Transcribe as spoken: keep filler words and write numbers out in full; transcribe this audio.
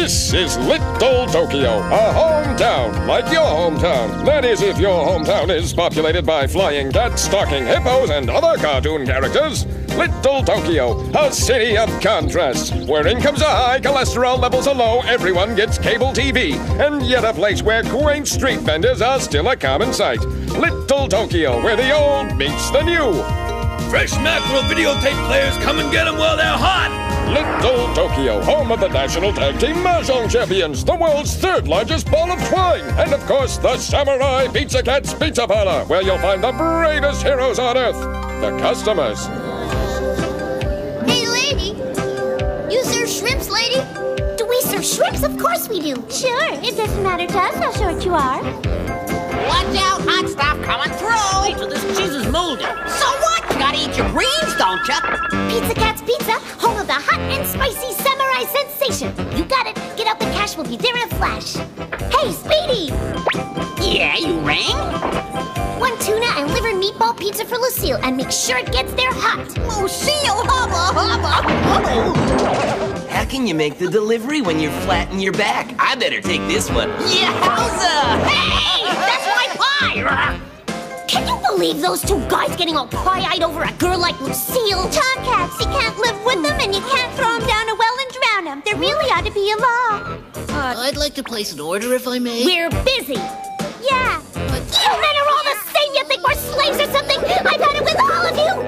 This is Little Tokyo, a hometown like your hometown. That is, if your hometown is populated by flying cats, stalking hippos, and other cartoon characters. Little Tokyo, a city of contrasts, where incomes are high, cholesterol levels are low, everyone gets cable T V, and yet a place where quaint street vendors are still a common sight. Little Tokyo, where the old meets the new. Fresh mackerel videotape players, come and get them while they're hot! Little Tokyo, home of the National Tag Team Mahjong Champions, the world's third largest ball of twine, and of course, the Samurai Pizza Cat's Pizza Parlor, where you'll find the bravest heroes on earth, the customers. Hey, lady! You serve shrimps, lady? Do we serve shrimps? Of course we do. Sure, it doesn't matter to us how short you are. Watch out, hot stuff coming through! Wait till this cheese is molded. So what? You gotta eat your greens, don't you? Pizza Cat's Pizza, home of the hot and spicy samurai sensation. You got it. Get out the cash, we'll be there in a flash. Hey, Speedy! Yeah, you rang? One tuna and liver meatball pizza for Lucille, and make sure it gets there hot. Lucille, hubba, hubba! Oh. How can you make the delivery when you're flat in your back? I better take this one. Yowza! Hey, that's my pie! Can you believe those two guys getting all pie-eyed over a girl like Lucille? Tomcats, you can't live with them and you can't throw them down a well and drown them. There really ought to be a law. Uh, I'd like to place an order if I may. We're busy. Yeah. But... You men are all the same. You think we're slaves or something? I've had it with all of you.